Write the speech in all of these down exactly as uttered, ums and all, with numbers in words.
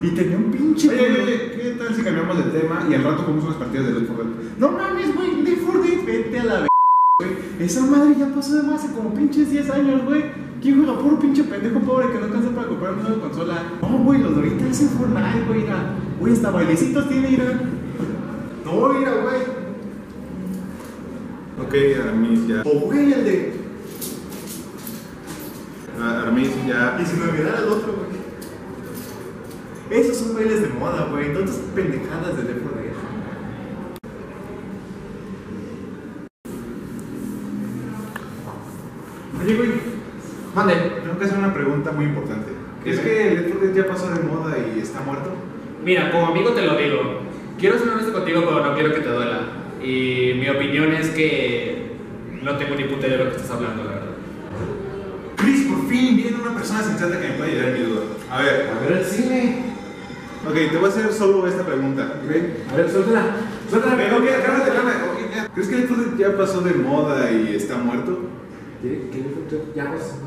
Y tenía un pinche... Oye, oye, ¿qué tal si cambiamos de tema y al rato jugamos unas partidas de Left four Dead? No mames, güey, Left four Dead, vete a la v... güey. Esa madre ya pasó de más hace como pinches diez años, güey. ¿Quién juega? Puro pinche pendejo pobre que no alcanza para comprar una nueva consola. No, güey, los de ahorita es en Fortnite, güey, mira. Güey, hasta bailecitos tiene, mira. No, mira, güey. Ok, Armis, ya. O, güey, el de... Ah, Armis, ya. Y si me olvidara el otro, güey. Esos son bailes de moda, güey. No estas pendejadas de Left four Dead. Oye, güey. Mande. Tengo que hacer una pregunta muy importante. ¿Es que Left four Dead ya pasó de moda y está muerto? Mira, como amigo te lo digo. Quiero ser honesto contigo, pero no quiero que te duela. Y mi opinión es que no tengo ni puta idea de lo que estás hablando, la verdad. Chris, por fin viene una persona sensata que me puede ayudar en mi duda. A ver, A ver el cine. ok, te voy a hacer solo esta pregunta. Ok. A ver, suéltala. Suéltala. Ok, ok, cálmate, cálmate. Ok, ya. ¿Crees que Left four Dead ya pasó de moda y está muerto? ¿Qué? ¿Qué? Ya vas a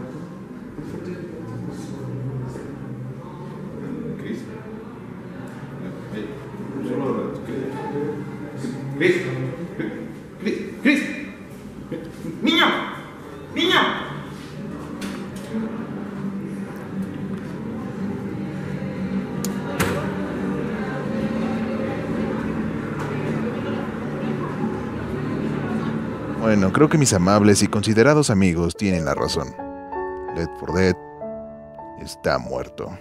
Chris. Solo Chris. Chris. Chris. Niño. Niño. Bueno, creo que mis amables y considerados amigos tienen la razón. Left four Dead está muerto.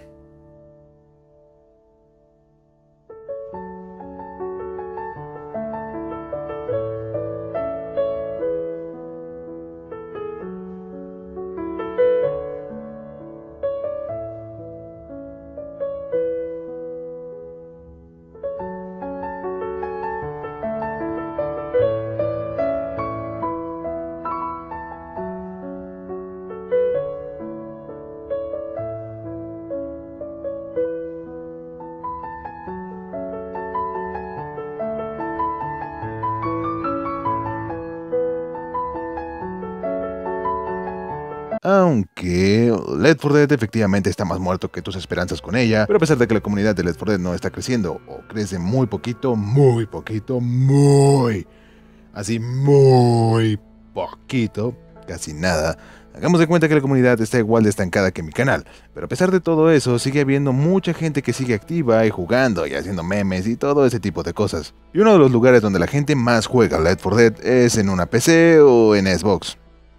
Aunque Left four Dead efectivamente está más muerto que tus esperanzas con ella, pero a pesar de que la comunidad de Left four Dead no está creciendo, o crece muy poquito, muy poquito, muy, así muy poquito, casi nada, hagamos de cuenta que la comunidad está igual de estancada que mi canal, pero a pesar de todo eso, sigue habiendo mucha gente que sigue activa y jugando y haciendo memes y todo ese tipo de cosas. Y uno de los lugares donde la gente más juega Left four Dead es en una P C o en Xbox.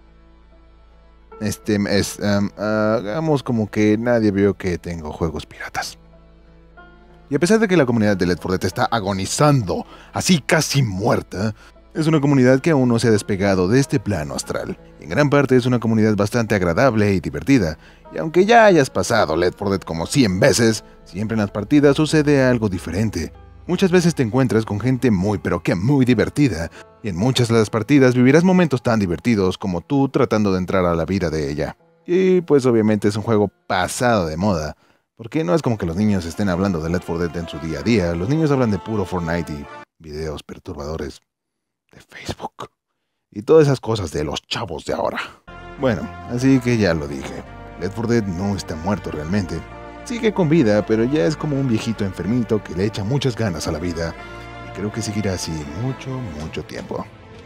Este es, um, uh, hagamos como que nadie vio que tengo juegos piratas. Y a pesar de que la comunidad de Left four Dead está agonizando, así casi muerta, es una comunidad que aún no se ha despegado de este plano astral. En gran parte es una comunidad bastante agradable y divertida, y aunque ya hayas pasado Left four Dead como cien veces, siempre en las partidas sucede algo diferente. Muchas veces te encuentras con gente muy pero que muy divertida, y en muchas de las partidas vivirás momentos tan divertidos como tú tratando de entrar a la vida de ella. Y pues obviamente es un juego pasado de moda, porque no es como que los niños estén hablando de Left four Dead en su día a día, los niños hablan de puro Fortnite y videos perturbadores de Facebook, y todas esas cosas de los chavos de ahora. Bueno, así que ya lo dije, Left four Dead no está muerto realmente. Sigue con vida, pero ya es como un viejito enfermito que le echa muchas ganas a la vida, y creo que seguirá así mucho, mucho tiempo.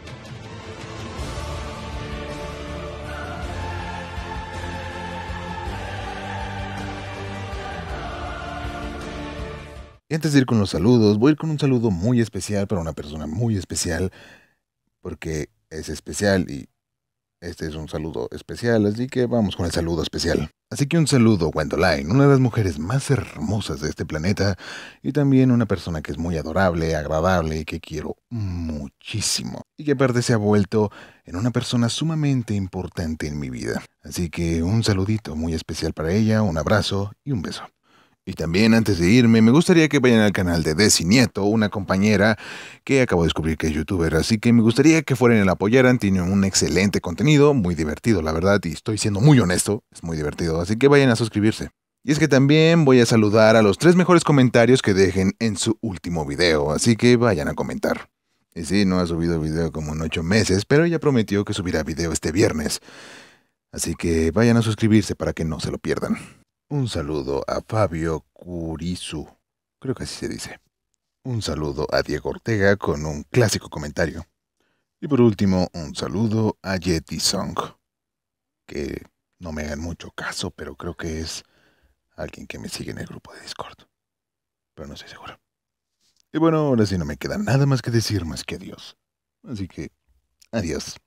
Y antes de ir con los saludos, voy a ir con un saludo muy especial para una persona muy especial, porque es especial y este es un saludo especial, así que vamos con el saludo especial. Así que un saludo, Gwendoline, una de las mujeres más hermosas de este planeta, y también una persona que es muy adorable, agradable y que quiero muchísimo. Y que aparte se ha vuelto en una persona sumamente importante en mi vida. Así que un saludito muy especial para ella, un abrazo y un beso. Y también antes de irme, me gustaría que vayan al canal de Desi Nieto, una compañera que acabo de descubrir que es youtuber, así que me gustaría que fueran y la apoyaran, tiene un excelente contenido, muy divertido la verdad, y estoy siendo muy honesto, es muy divertido, así que vayan a suscribirse. Y es que también voy a saludar a los tres mejores comentarios que dejen en su último video, así que vayan a comentar. Y sí, no ha subido video como en ocho meses, pero ella prometió que subirá video este viernes, así que vayan a suscribirse para que no se lo pierdan. Un saludo a Fabio Kurisu. Creo que así se dice. Un saludo a Diego Ortega con un clásico comentario. Y por último, un saludo a Yeti Song, que no me hagan mucho caso, pero creo que es alguien que me sigue en el grupo de Discord. Pero no estoy seguro. Y bueno, ahora sí no me queda nada más que decir más que adiós. Así que, adiós.